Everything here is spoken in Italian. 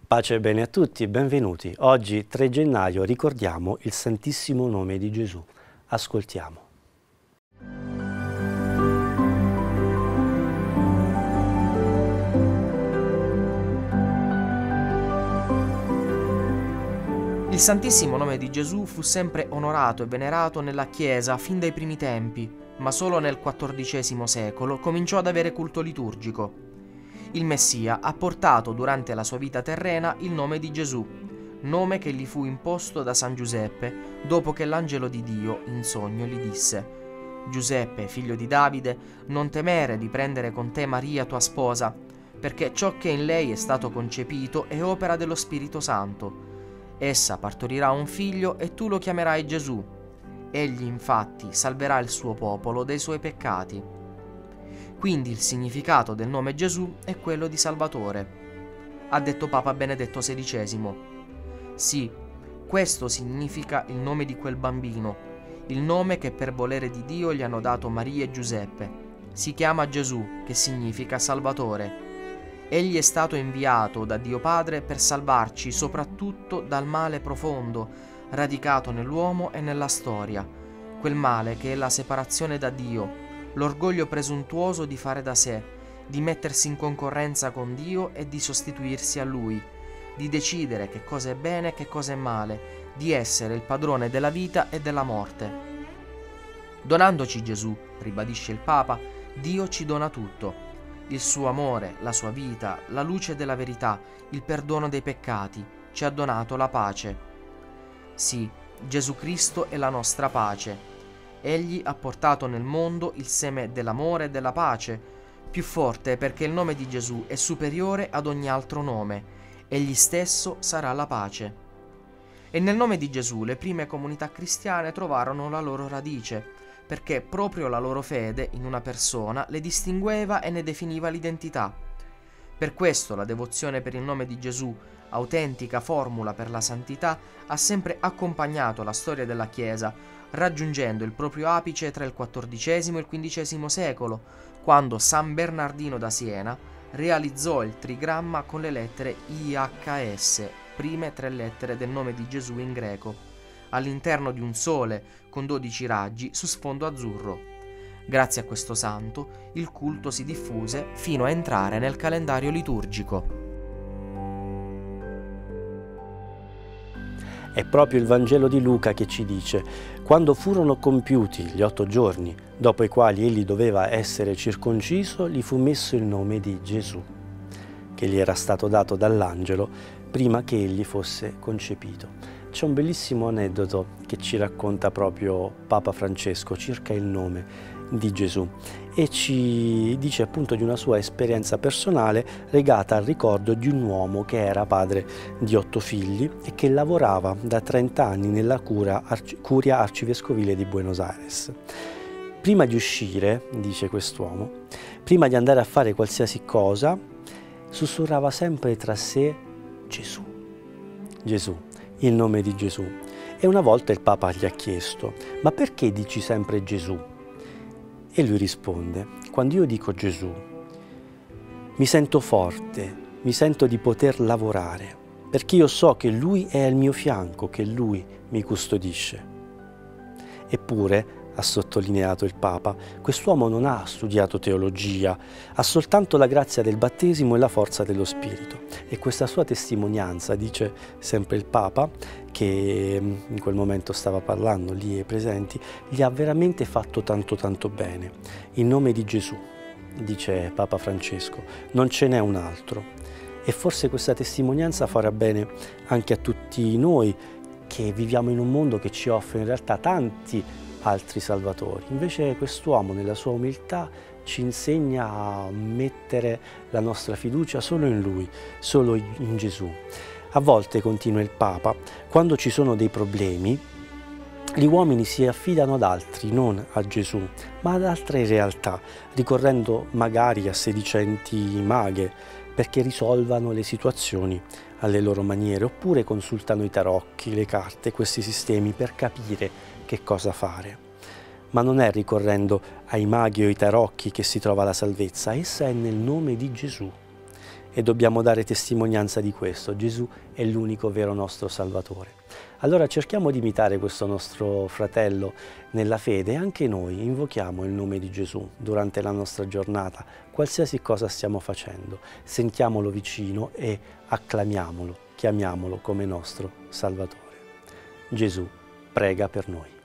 Pace e bene a tutti, benvenuti. Oggi, 3 gennaio, ricordiamo il Santissimo Nome di Gesù. Ascoltiamo. Il Santissimo Nome di Gesù fu sempre onorato e venerato nella Chiesa fin dai primi tempi, ma solo nel XIV secolo cominciò ad avere culto liturgico. Il Messia ha portato durante la sua vita terrena il nome di Gesù, nome che gli fu imposto da San Giuseppe dopo che l'angelo di Dio in sogno gli disse: «Giuseppe, figlio di Davide, non temere di prendere con te Maria tua sposa, perché ciò che in lei è stato concepito è opera dello Spirito Santo. Essa partorirà un figlio e tu lo chiamerai Gesù. Egli infatti salverà il suo popolo dai suoi peccati». Quindi il significato del nome Gesù è quello di Salvatore, ha detto Papa Benedetto XVI. Sì, questo significa il nome di quel bambino, il nome che per volere di Dio gli hanno dato Maria e Giuseppe. Si chiama Gesù, che significa Salvatore. Egli è stato inviato da Dio Padre per salvarci soprattutto dal male profondo, radicato nell'uomo e nella storia, quel male che è la separazione da Dio, l'orgoglio presuntuoso di fare da sé, di mettersi in concorrenza con Dio e di sostituirsi a Lui, di decidere che cosa è bene e che cosa è male, di essere il padrone della vita e della morte. Donandoci Gesù, ribadisce il Papa, Dio ci dona tutto: il suo amore, la sua vita, la luce della verità, il perdono dei peccati, ci ha donato la pace. Sì, Gesù Cristo è la nostra pace. Egli ha portato nel mondo il seme dell'amore e della pace, più forte perché il nome di Gesù è superiore ad ogni altro nome. Egli stesso sarà la pace. E nel nome di Gesù le prime comunità cristiane trovarono la loro radice, perché proprio la loro fede in una persona le distingueva e ne definiva l'identità. Per questo la devozione per il nome di Gesù, autentica formula per la santità, ha sempre accompagnato la storia della Chiesa, raggiungendo il proprio apice tra il XIV e il XV secolo, quando San Bernardino da Siena realizzò il trigramma con le lettere IHS, prime 3 lettere del nome di Gesù in greco, all'interno di un sole con 12 raggi su sfondo azzurro. Grazie a questo santo il culto si diffuse fino a entrare nel calendario liturgico. È proprio il Vangelo di Luca che ci dice: quando furono compiuti gli 8 giorni, dopo i quali egli doveva essere circonciso, gli fu messo il nome di Gesù, che gli era stato dato dall'angelo prima che egli fosse concepito. C'è un bellissimo aneddoto che ci racconta proprio Papa Francesco circa il nome di Gesù e ci dice appunto di una sua esperienza personale legata al ricordo di un uomo che era padre di 8 figli e che lavorava da 30 anni nella curia arcivescovile di Buenos Aires. Prima di uscire, dice quest'uomo, prima di andare a fare qualsiasi cosa, sussurrava sempre tra sé Gesù, Gesù, il nome di Gesù. E una volta il Papa gli ha chiesto: ma perché dici sempre Gesù? E lui risponde: quando io dico Gesù mi sento forte, mi sento di poter lavorare, perché io so che Lui è al mio fianco, che Lui mi custodisce. Eppure, ha sottolineato il Papa, quest'uomo non ha studiato teologia, ha soltanto la grazia del battesimo e la forza dello Spirito. E questa sua testimonianza, dice sempre il Papa, che in quel momento stava parlando lì ai presenti, gli ha veramente fatto tanto bene. In nome di Gesù, dice Papa Francesco, non ce n'è un altro. E forse questa testimonianza farà bene anche a tutti noi che viviamo in un mondo che ci offre in realtà tanti altri salvatori. Invece quest'uomo nella sua umiltà ci insegna a mettere la nostra fiducia solo in Lui, solo in Gesù. A volte, continua il Papa, quando ci sono dei problemi, gli uomini si affidano ad altri, non a Gesù, ma ad altre realtà, ricorrendo magari a sedicenti maghe perché risolvano le situazioni alle loro maniere, oppure consultano i tarocchi, le carte, questi sistemi per capire che cosa fare. Ma non è ricorrendo ai maghi o ai tarocchi che si trova la salvezza, essa è nel nome di Gesù. e dobbiamo dare testimonianza di questo. Gesù è l'unico vero nostro Salvatore. Allora cerchiamo di imitare questo nostro fratello nella fede e anche noi invochiamo il nome di Gesù durante la nostra giornata, qualsiasi cosa stiamo facendo. Sentiamolo vicino e acclamiamolo, chiamiamolo come nostro Salvatore. Gesù prega per noi.